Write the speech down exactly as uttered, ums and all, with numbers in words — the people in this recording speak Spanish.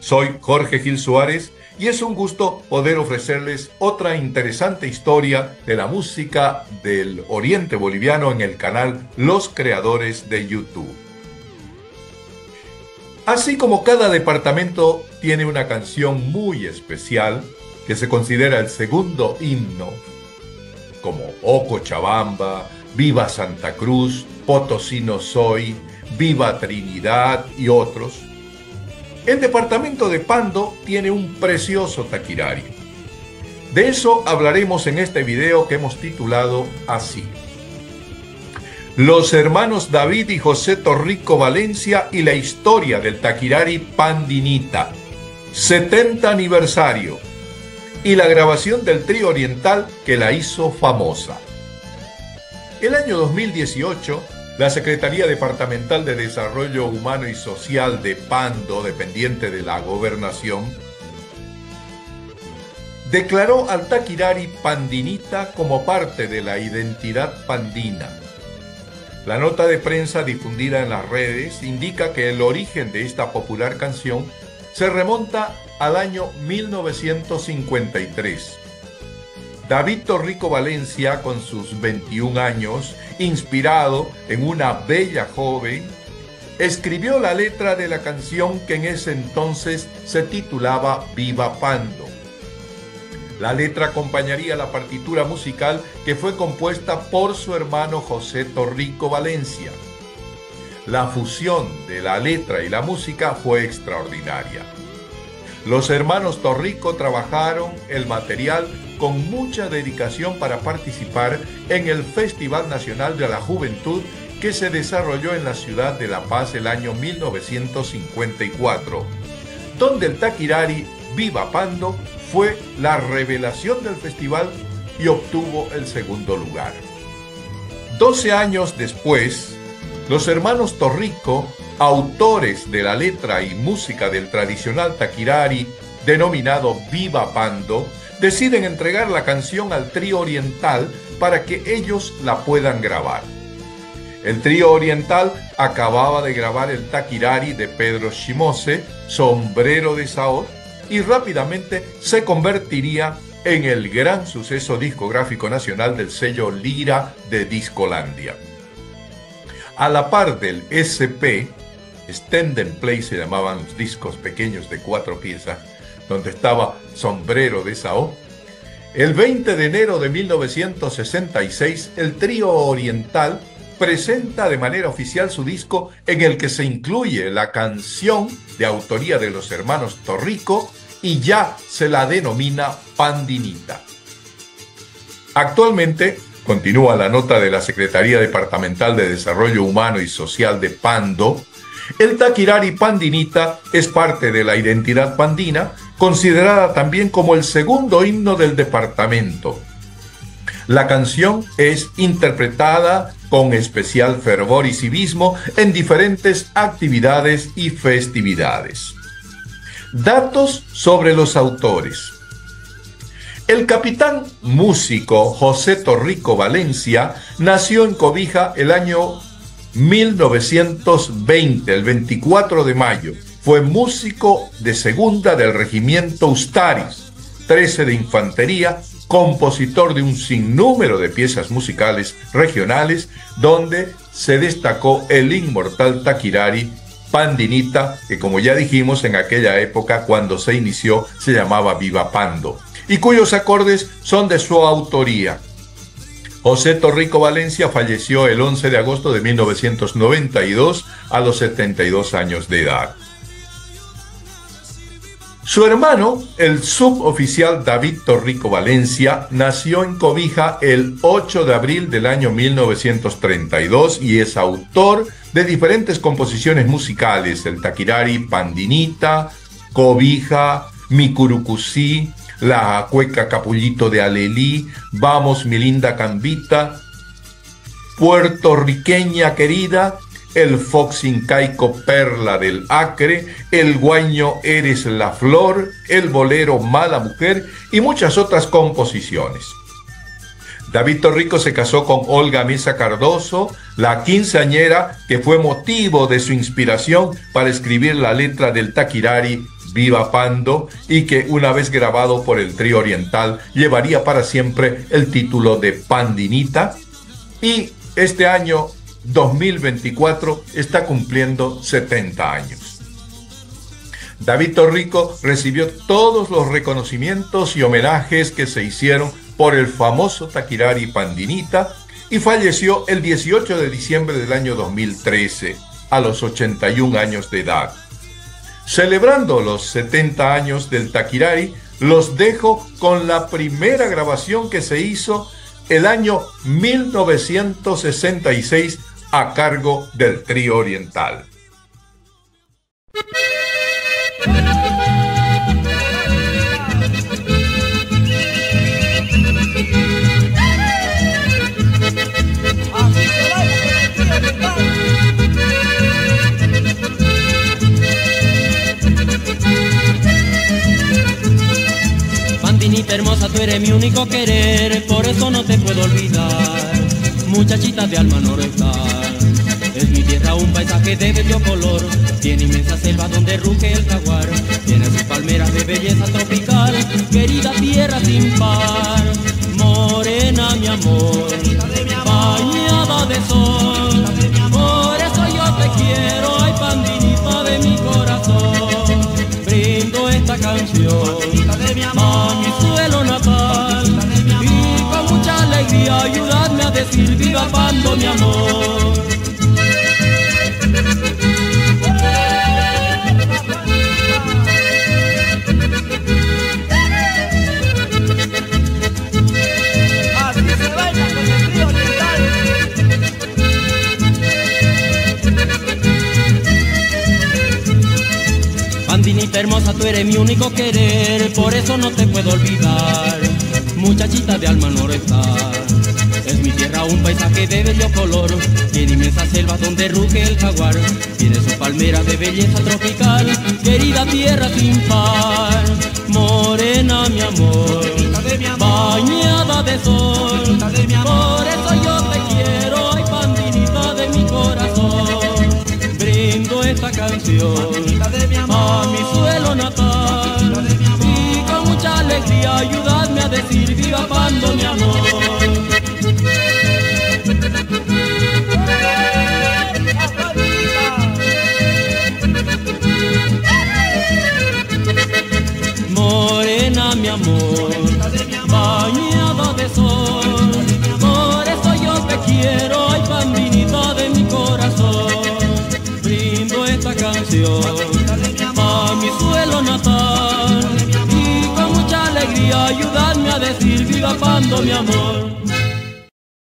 Soy Jorge Gil Suárez y es un gusto poder ofrecerles otra interesante historia de la música del Oriente Boliviano en el canal Los Creadores de YouTube. Así como cada departamento tiene una canción muy especial que se considera el segundo himno, como O Cochabamba, Viva Santa Cruz, Potosino Soy, Viva Trinidad y otros, el departamento de Pando tiene un precioso taquirari. De eso hablaremos en este video que hemos titulado así: Los hermanos David y José Torrico Valencia y la historia del taquirari Pandinita, setenta aniversario, y la grabación del trío oriental que la hizo famosa. El año dos mil dieciocho, la Secretaría Departamental de Desarrollo Humano y Social de Pando, dependiente de la Gobernación, declaró al taquirari Pandinita como parte de la identidad pandina. La nota de prensa difundida en las redes indica que el origen de esta popular canción se remonta al año mil novecientos cincuenta y tres. David Torrico Valencia, con sus veintiún años, inspirado en una bella joven, escribió la letra de la canción que en ese entonces se titulaba Viva Pando. La letra acompañaría la partitura musical que fue compuesta por su hermano José Torrico Valencia. La fusión de la letra y la música fue extraordinaria. Los hermanos Torrico trabajaron el material con mucha dedicación para participar en el Festival Nacional de la Juventud que se desarrolló en la ciudad de La Paz el año mil novecientos cincuenta y cuatro, donde el taquirari Viva Pando fue la revelación del festival y obtuvo el segundo lugar. Doce años después, los hermanos Torrico, autores de la letra y música del tradicional taquirari denominado Viva Pando, deciden entregar la canción al trío oriental para que ellos la puedan grabar. El trío oriental acababa de grabar el taquirari de Pedro Shimose, Sombrero de Saor, y rápidamente se convertiría en el gran suceso discográfico nacional del sello Lira de Discolandia. A la par del S P, Stand and Play se llamaban los discos pequeños de cuatro piezas, donde estaba Sombrero de Saó, el veinte de enero de mil novecientos sesenta y seis, el trío oriental presenta de manera oficial su disco en el que se incluye la canción de autoría de los hermanos Torrico y ya se la denomina Pandinita. Actualmente, continúa la nota de la Secretaría Departamental de Desarrollo Humano y Social de Pando, el taquirari Pandinita es parte de la identidad pandina, considerada también como el segundo himno del departamento. La canción es interpretada con especial fervor y civismo en diferentes actividades y festividades. Datos sobre los autores. El capitán músico José Torrico Valencia nació en Cobija el año mil novecientos veinte, el veinticuatro de mayo. Fue músico de segunda del regimiento Ustaris, trece de infantería, compositor de un sinnúmero de piezas musicales regionales, donde se destacó el inmortal taquirari Pandinita, que como ya dijimos en aquella época cuando se inició se llamaba Viva Pando, y cuyos acordes son de su autoría. José Torrico Valencia falleció el once de agosto de mil novecientos noventa y dos a los setenta y dos años de edad. Su hermano, el suboficial David Torrico Valencia, nació en Cobija el ocho de abril del año mil novecientos treinta y dos y es autor de diferentes composiciones musicales: el taquirari Pandinita, Cobija, Micurucusí, La Cueca Capullito de Alelí, Vamos mi linda Cambita, Puertorriqueña querida, el Fox incaico Perla del Acre, el Guaño Eres la Flor, el bolero Mala Mujer y muchas otras composiciones. David Torrico se casó con Olga Mesa Cardoso, la quinceañera que fue motivo de su inspiración para escribir la letra del taquirari Viva Pando, y que una vez grabado por el Trío Oriental llevaría para siempre el título de Pandinita, y este año dos mil veinticuatro está cumpliendo setenta años. David Torrico recibió todos los reconocimientos y homenajes que se hicieron por el famoso Taquirari Pandinita y falleció el dieciocho de diciembre del año dos mil trece, a los ochenta y un años de edad. Celebrando los setenta años del Taquirari, los dejo con la primera grabación que se hizo el año mil novecientos sesenta y seis a cargo del Trío Oriental. Pandinita hermosa, tú eres mi único querer, por eso no te puedo olvidar. Muchachita de alma norestán, es mi tierra un paisaje de bello color. Tiene inmensa selva donde ruge el jaguar, tiene sus palmeras de belleza tropical. Querida tierra sin par, morena mi amor, bañada de sol. Por eso yo te quiero, ay pandinita de mi corazón. Brindo esta canción a mi suelo natal y con mucha alegría ayudadme a decir viva Pando mi amor. Así se baila con el Trío Oriental. Pandinita hermosa, tú eres mi único querer, por eso no te puedo olvidar. Muchachita de alma norestán, es mi tierra un paisaje de bello color. Tiene inmensa selva donde ruge el jaguar, tiene sus palmeras de belleza tropical. Querida tierra sin par, morena mi amor, bañada de sol. Por eso yo te quiero, ay pandinita de mi corazón. Brindo esta canción a mi suelo natal y con mucha alegría ayudadme a decir viva Pando mi amor. Morena mi amor, bañada de sol, por eso yo te quiero, ay pandinita de mi corazón. Brindo esta canción a mi suelo natal y con mucha alegría ayudadme a decir viva Pando mi amor.